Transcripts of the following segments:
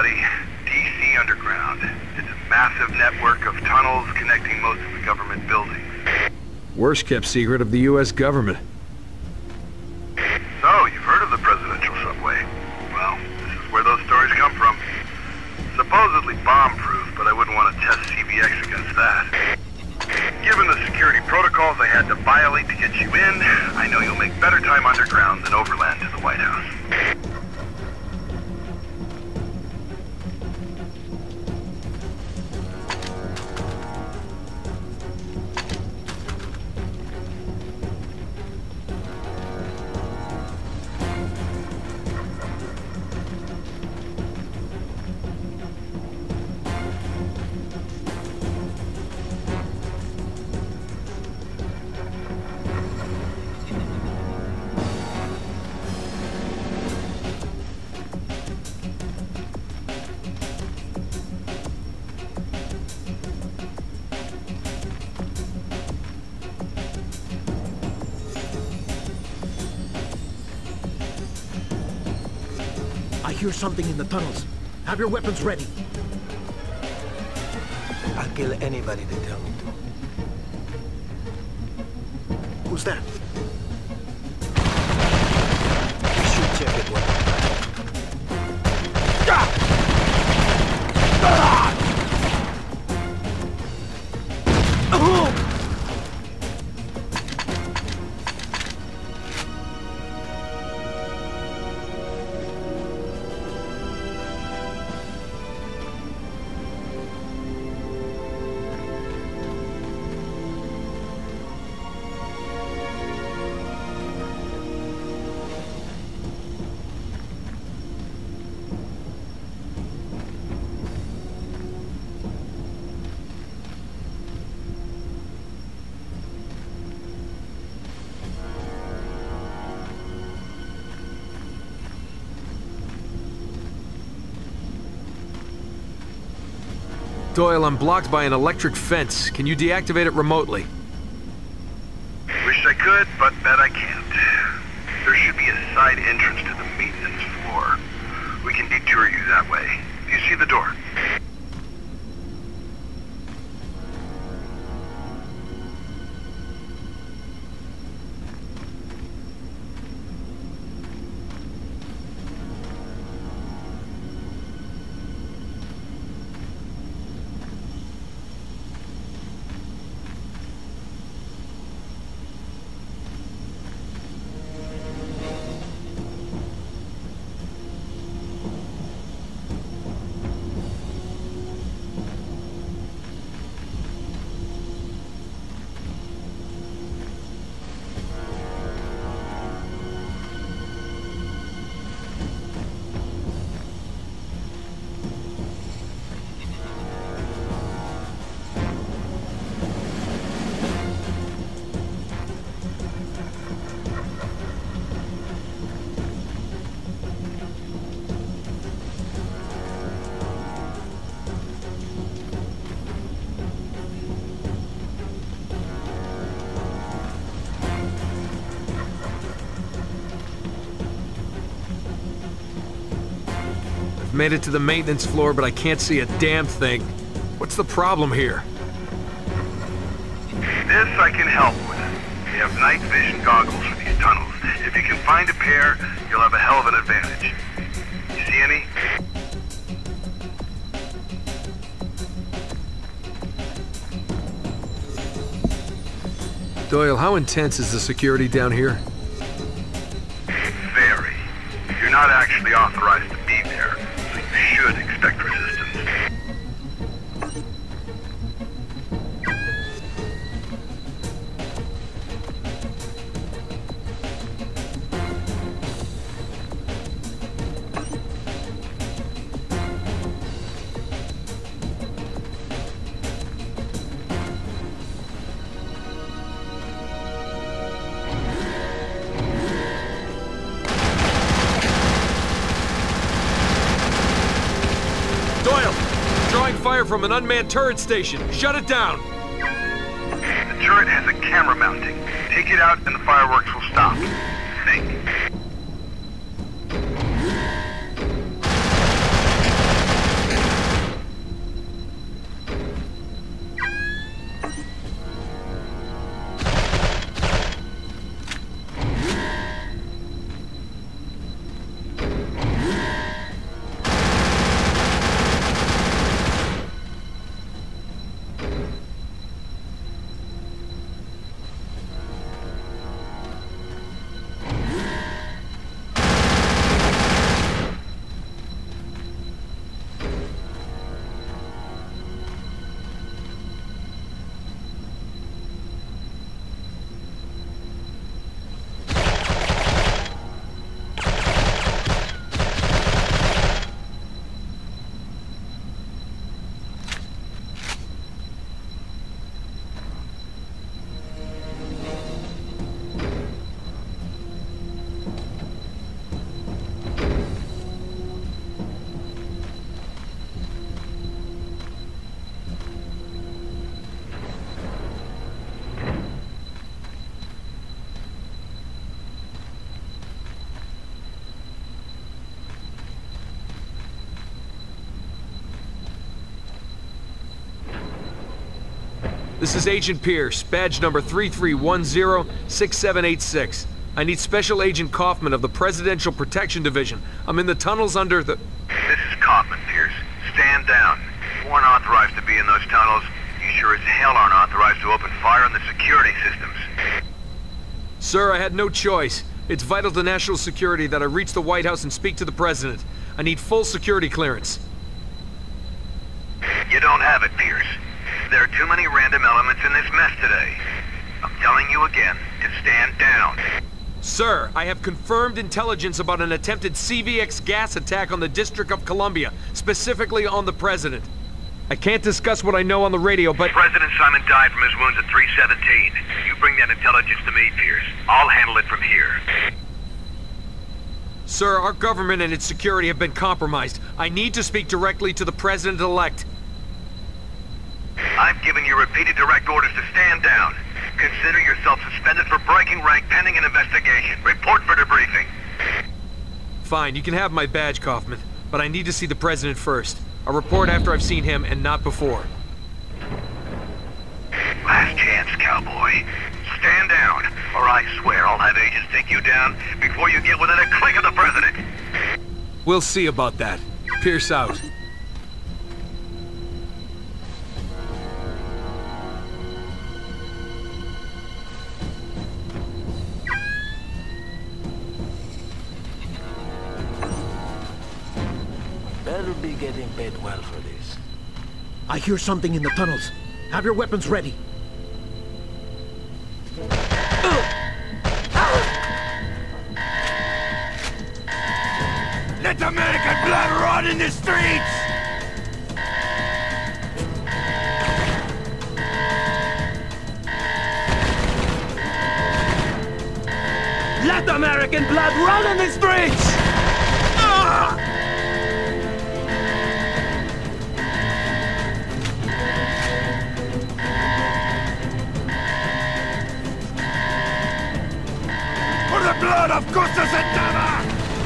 buddy. DC Underground. It's a massive network of tunnels connecting most of the government buildings. Worst kept secret of the U.S. government. So, you've heard of the presidential subway. Well, this is where those stories come from. Supposedly bomb-proof, but I wouldn't want to test CBX against that. Given the security protocols I had to violate to get you in, I know you'll make better time underground than overland to the White House. I hear something in the tunnels. Have your weapons ready. I'll kill anybody they tell me to. Who's that? We should check it one more time. Doyle, I'm blocked by an electric fence. Can you deactivate it remotely? Wish I could, but bet I can't. There should be a side entrance to the maintenance floor. We can detour you that way. Do you see the door? Made it to the maintenance floor, but I can't see a damn thing. What's the problem here? This I can help with. We have night vision goggles for these tunnels. If you can find a pair, you'll have a hell of an advantage. You see any? Doyle, how intense is the security down here? Very. You're not actually authorized to be there, so you should expect resistance. Fire from an unmanned turret station. Shut it down. The turret has a camera mounting. Take it out and the fireworks will stop. Think. This is Agent Pierce, badge number 3310-6786. I need Special Agent Kaufman of the Presidential Protection Division. I'm in the tunnels under the... This is Kaufman, Pierce. Stand down. You weren't authorized to be in those tunnels. You sure as hell aren't authorized to open fire on the security systems. Sir, I had no choice. It's vital to national security that I reach the White House and speak to the President. I need full security clearance. You don't have it, Pierce. There are too many random elements in this mess today. I'm telling you again to stand down. Sir, I have confirmed intelligence about an attempted CVX gas attack on the District of Columbia, specifically on the President. I can't discuss what I know on the radio, but... President Simon died from his wounds at 317. You bring that intelligence to me, Pierce. I'll handle it from here. Sir, our government and its security have been compromised. I need to speak directly to the President-elect. I've given you repeated direct orders to stand down. Consider yourself suspended for breaking rank pending an investigation. Report for debriefing. Fine, you can have my badge, Kaufman, but I need to see the President first. I'll report after I've seen him and not before. Last chance, cowboy. Stand down, or I swear I'll have agents take you down before you get within a click of the President. We'll see about that. Pierce out. Better be getting paid well for this. I hear something in the tunnels. Have your weapons ready. Let American blood run in the streets! Let American blood run in the streets! For the blood of Costa Santana!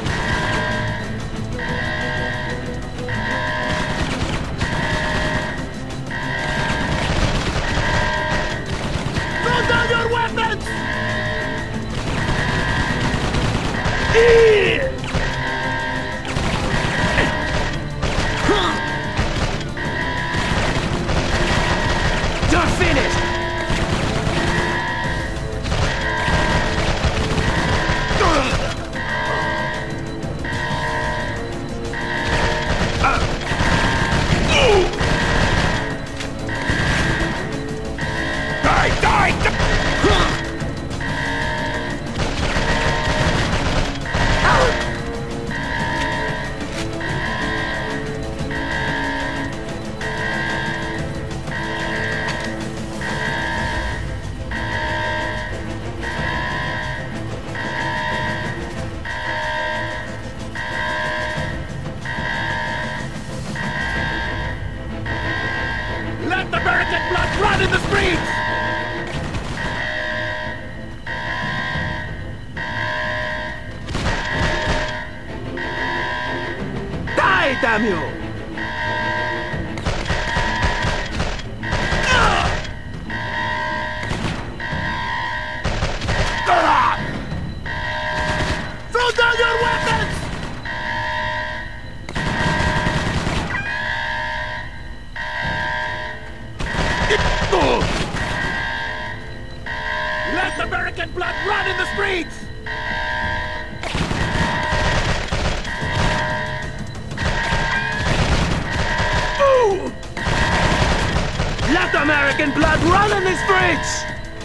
Throw down your weapons! You're finished! Let the American blood run in the streets! Die, damn you! Throw down your weapons! Let the American blood run in the streets! Let American blood run in the streets!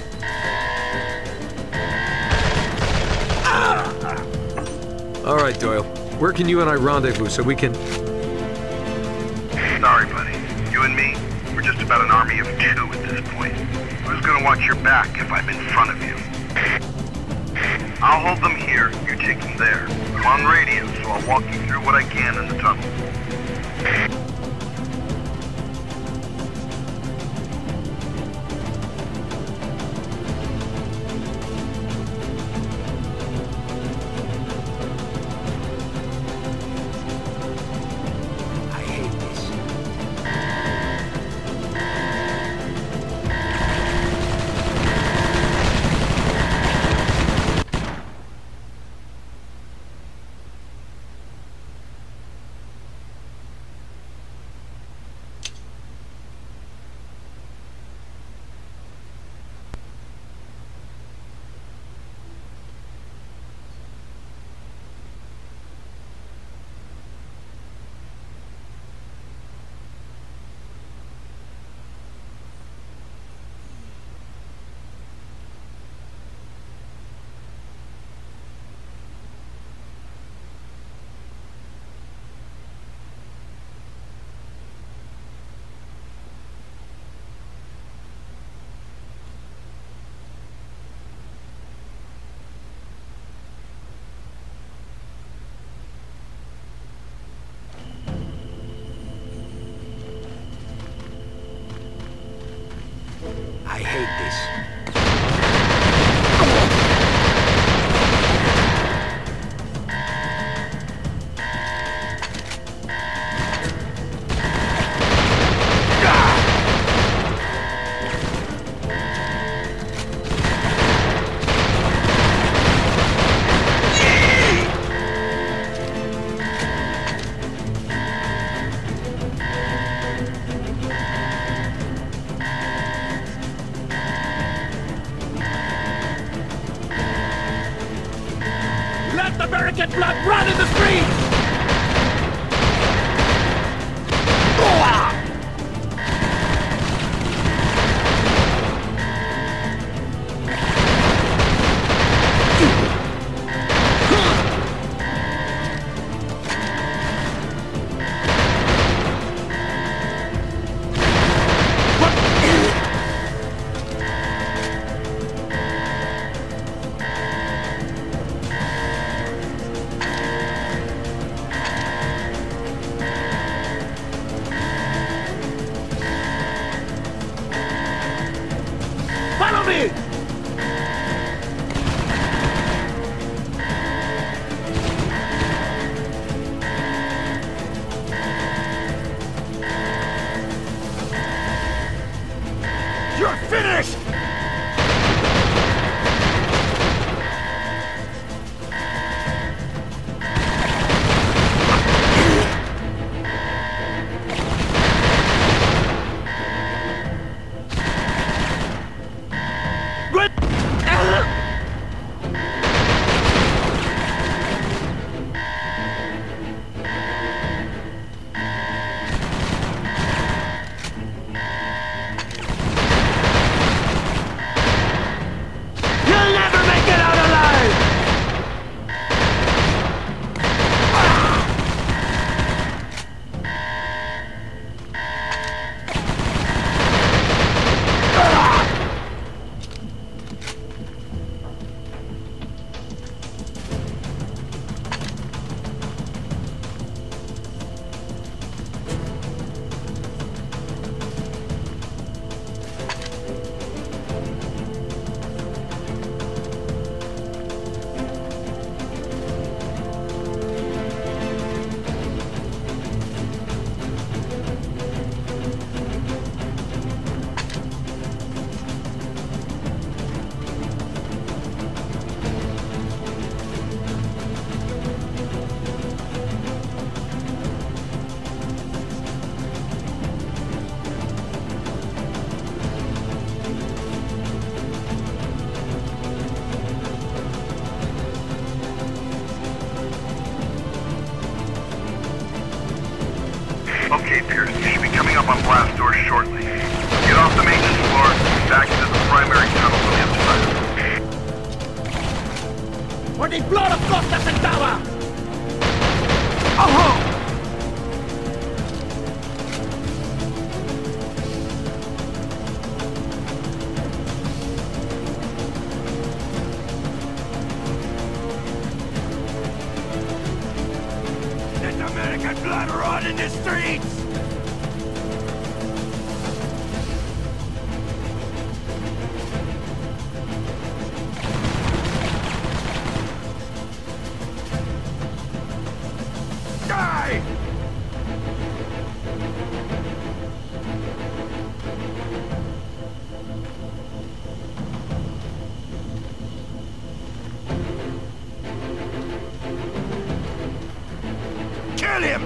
All right, Doyle. Where can you and I rendezvous so we can... Sorry, buddy. You and me, we're just about an army of two at this point. Who's gonna watch your back if I'm in front of you? I'll hold them here, you take them there. I'm on radio, so I'll walk you through what I can in the tunnel. I hate this. I hate this. Let the American blood run in the streets! Follow me! You're finished! You'll never make it out alive! Okay, Pierce, you should be coming up on blast doors shortly. Get off the maintenance floor, back into the primary tunnel on the other side. For the blood of Costa Centava! Let American blood run in the streets! Die! Kill him!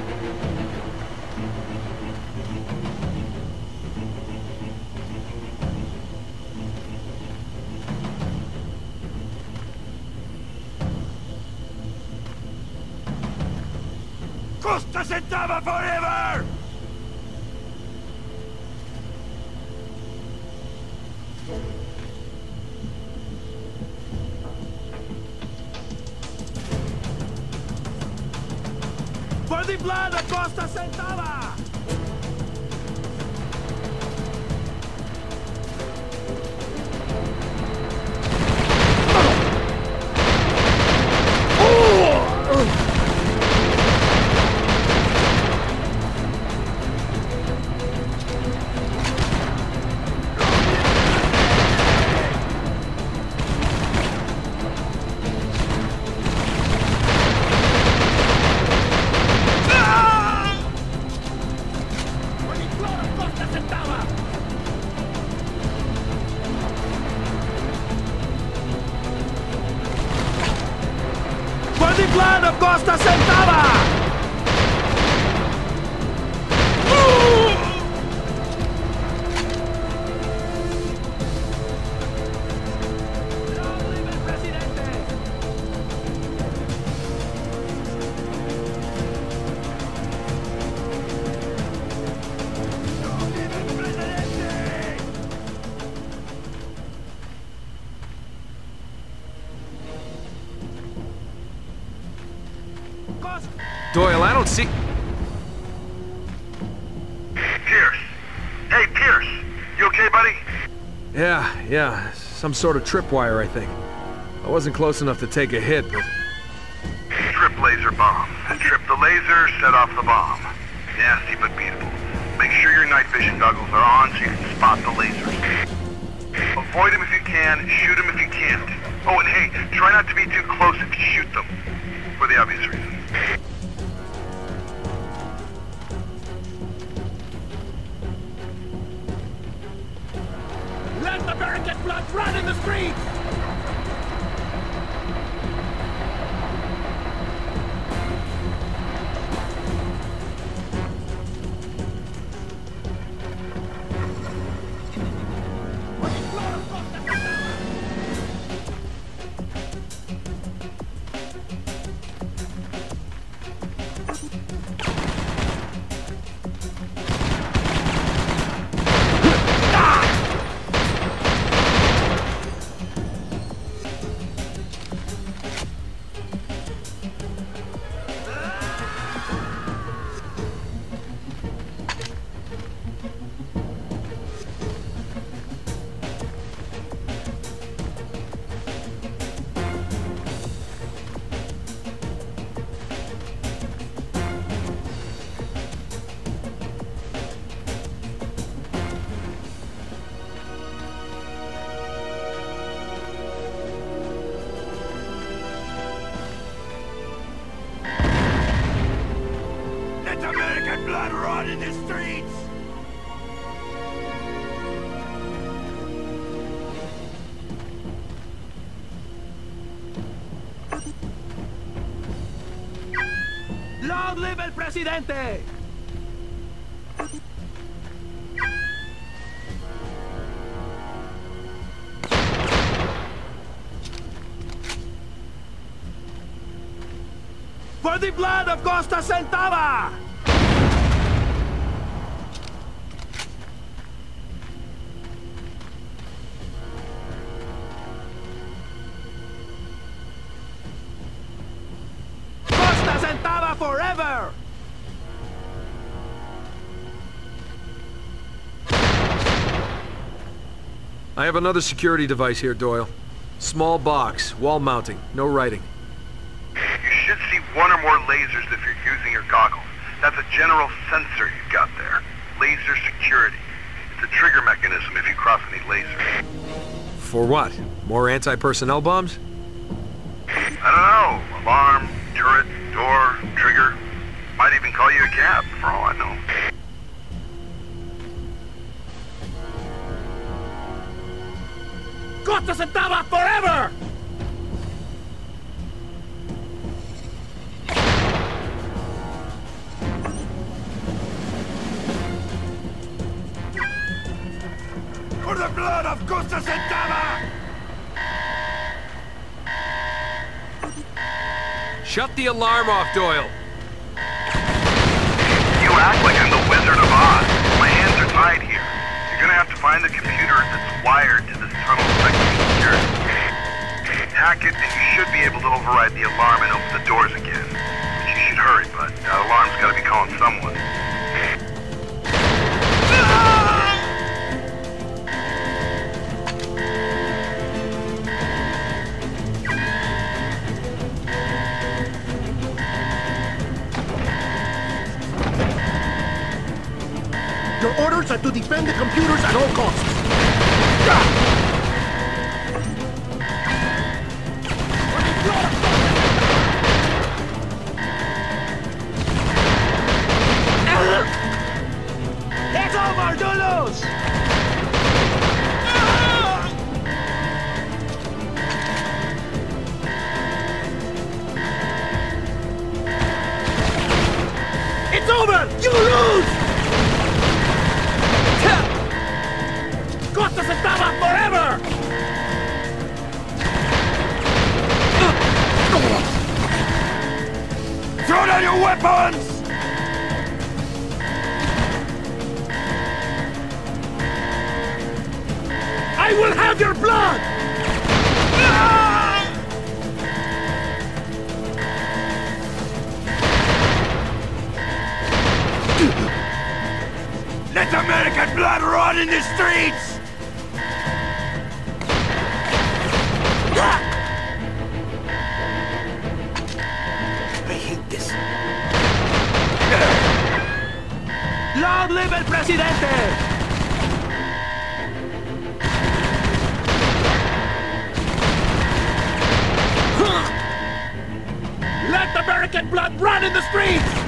Costa Centava forever! For the blood of Costa Centava! blood of Costa Santava! Doyle, I don't see... Pierce. Hey, Pierce. You okay, buddy? Yeah. Some sort of tripwire, I think. I wasn't close enough to take a hit, but... Trip laser bomb. Trip the laser, set off the bomb. Nasty but beatable. Make sure your night vision goggles are on so you can spot the lasers. Avoid them if you can, shoot them if you can't. Oh, and hey, try not to be too close if you shoot them. For the obvious reason. Let the American blood run in the streets! American blood run in the streets! Long live el presidente! For the blood of Costa Santava! Costa Santava forever! I have another security device here, Doyle. Small box, wall mounting, no writing. You should see one or more lasers if you're using your goggles. That's a general sensor you've got there. Laser security. It's a trigger mechanism if you cross any lasers. For what? More anti-personnel bombs? I don't know. Alarm, turret, door, trigger. Might even call you a cab, for all I know. Costa Santava forever! For the blood of Costa Santava! Shut the alarm off, Doyle! You act like I'm the Wizard of Oz. My hands are tied here. You're gonna have to find the computer that's wired to this tunnel section security. Hack it, and you should be able to override the alarm and open the doors again. But you should hurry, bud. That alarm's gotta be calling someone. Your orders are to defend the computers at all costs. It's over, Dulus! your weapons! I will have your blood! Let American blood run in the streets! I hate this. ¡Long live el presidente! Let American blood run in the streets!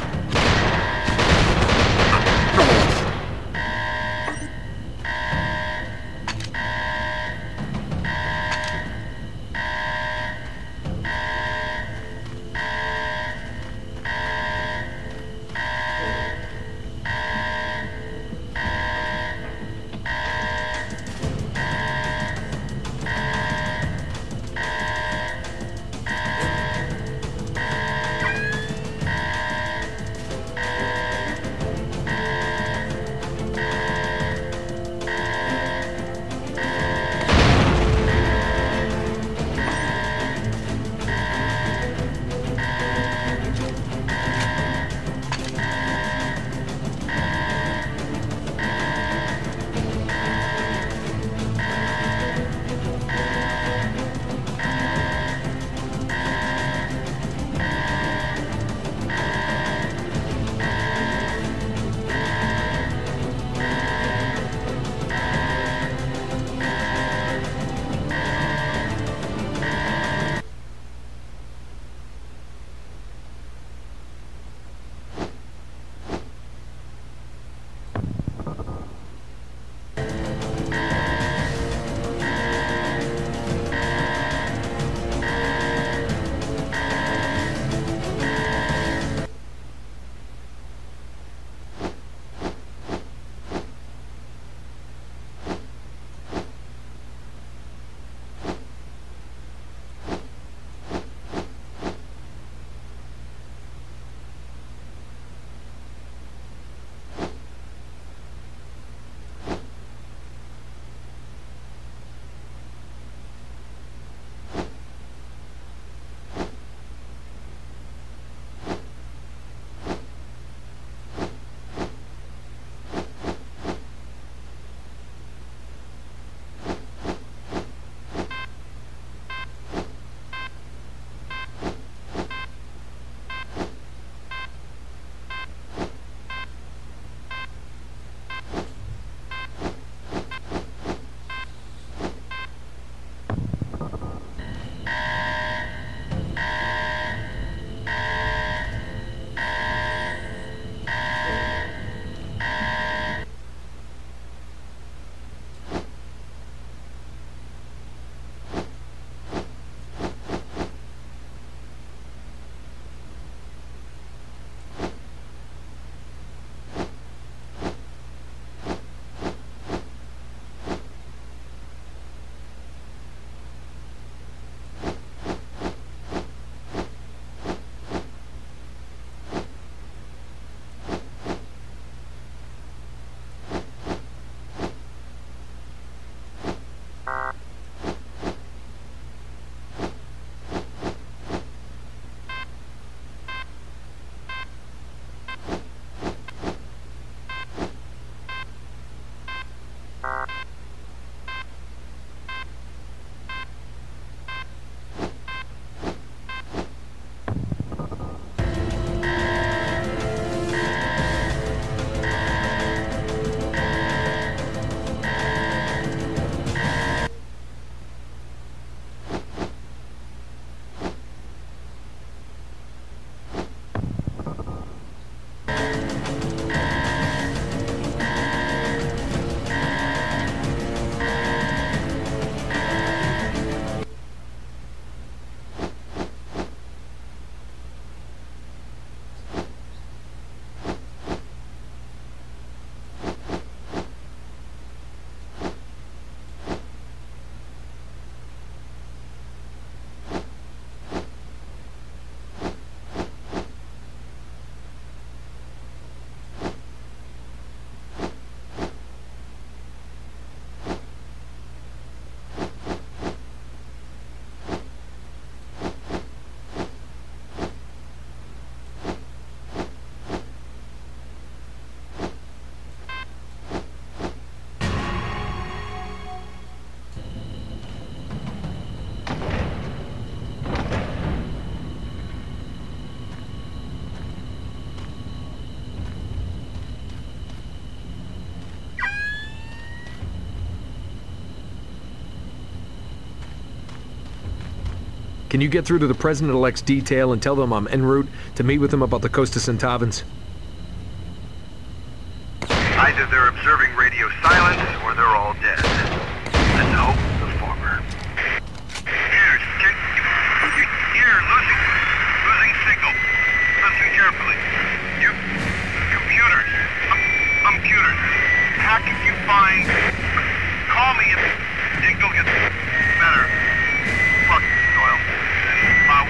Can you get through to the President-elect's detail and tell them I'm en route to meet with them about the Costa Centavans? Either they're observing radio silence or they're all dead. Let's hope the former. Here, losing signal. Listen carefully. You... computers. Computers. Hack if you find... Call me if signal gets better. Fuck, Doyle. Wow.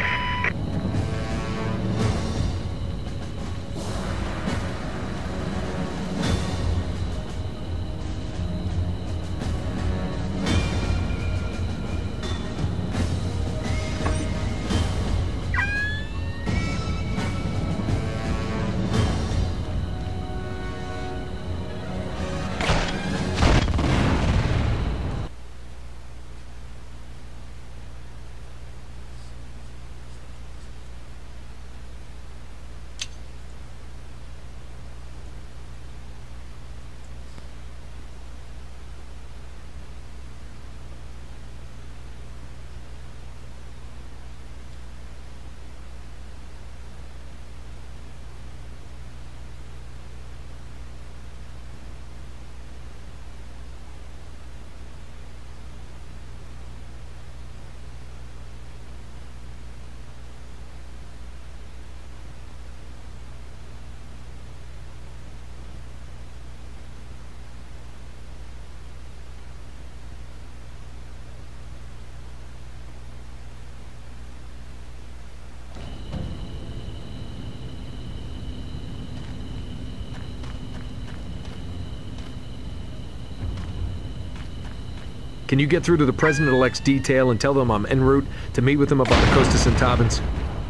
Can you get through to the President-elect's detail and tell them I'm en route to meet with them about the Costa Centavans?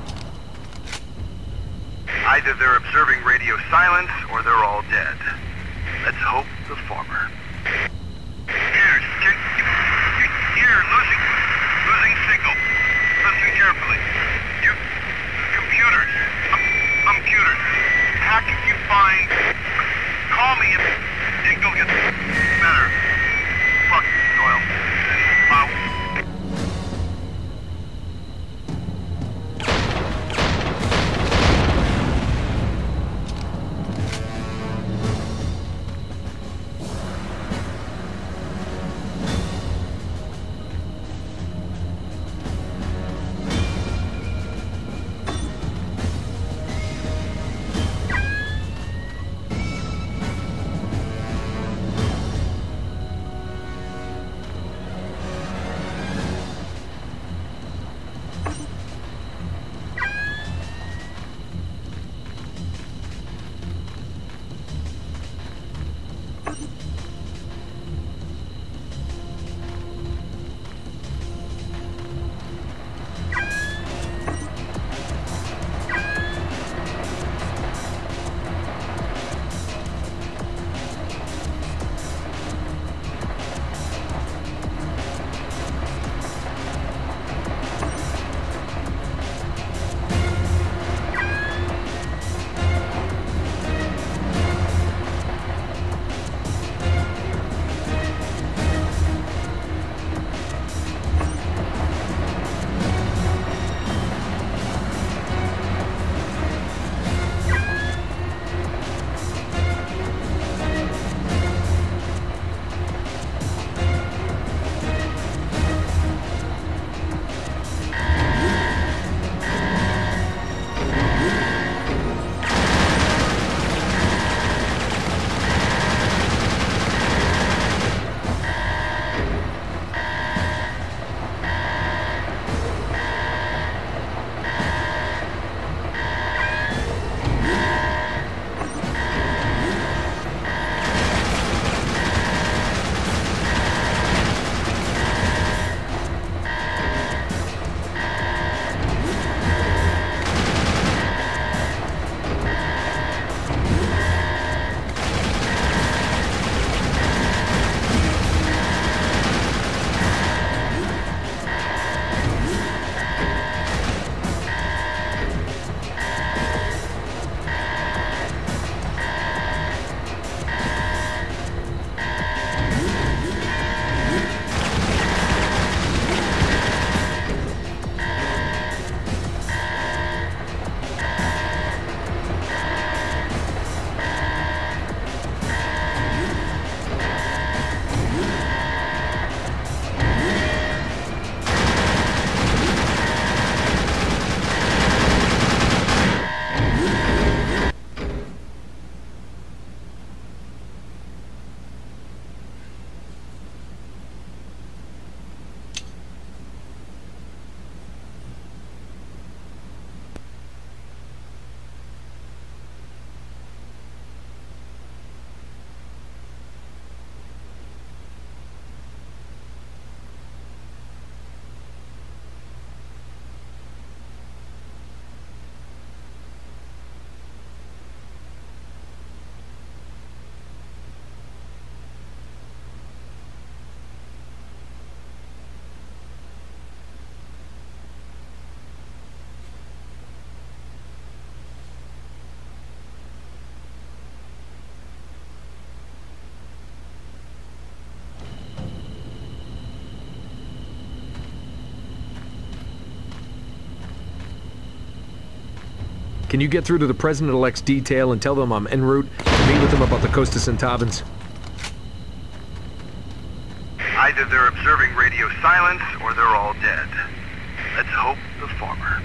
Either they're observing radio silence or they're all dead. Let's hope the former. Here, losing signal. Listen carefully. You... computers. Computers. Hack if you find... Call me if signal gets better. Fuck, Doyle. Wow. Can you get through to the President-elect's detail and tell them I'm en route to meet with them about the Costa Centavans? Either they're observing radio silence or they're all dead. Let's hope the former.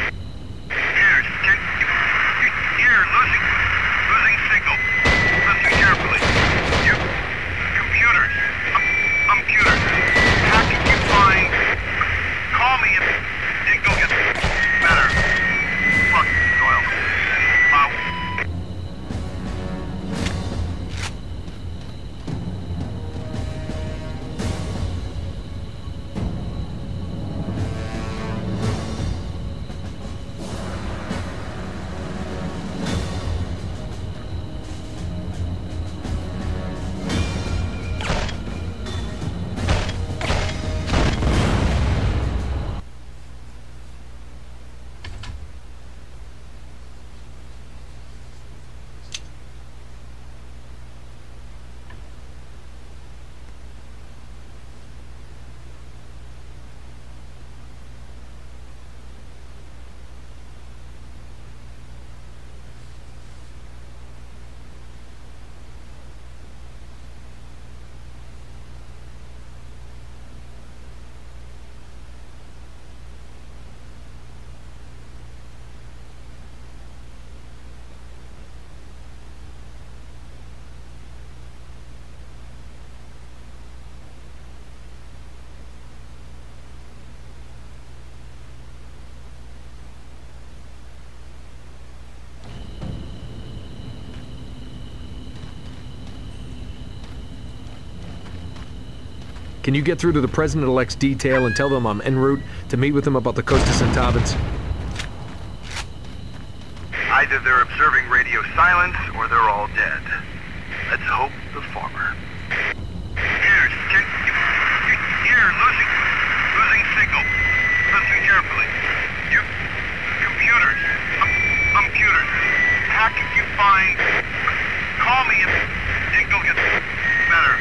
Here, losing signal. Listen carefully. You... computers. Computers. How can you find... Call me if signal gets better. Fuck, Doyle. Wow. Can you get through to the President-elect's detail and tell them I'm en route to meet with them about the Costa Centavans? Either they're observing radio silence or they're all dead. Let's hope the former. Here, losing signal. Listen carefully. You... computers. Computers. How can you find... Call me if signal gets better.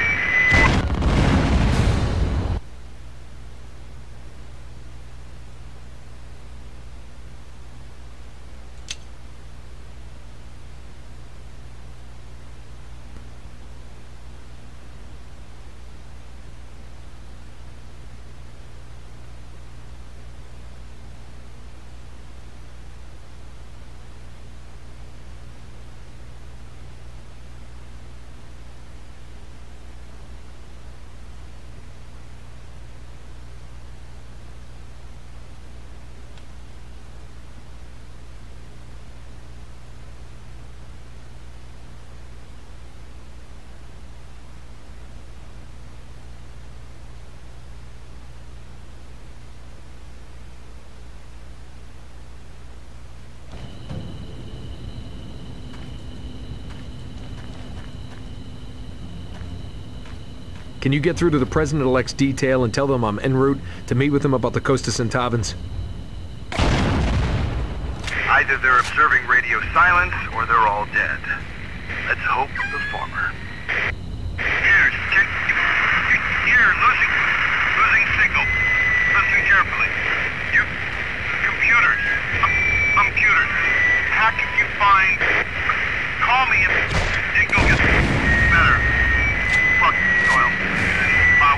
Can you get through to the President-elect's detail and tell them I'm en route to meet with them about the Costa Centavans? Either they're observing radio silence or they're all dead. Let's hope the former. Here, losing signal. Listen carefully. You... computers. Computers. How can you find... Call me if signal gets better. Fuck, Doyle. Wow.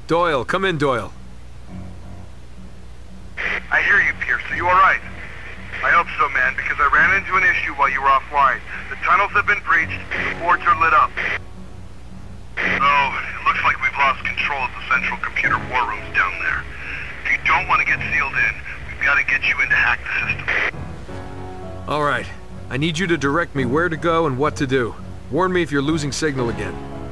Doyle, come in, Doyle. I hear you, Pierce. Are you alright? I hope so, man, because I ran into an issue while you were offline. The tunnels have been breached, the boards are lit up. So, it looks like we've lost control of the central computer war rooms down there. If you don't want to get sealed in, we've got to get you in to hack the system. All right. I need you to direct me where to go and what to do. Warn me if you're losing signal again.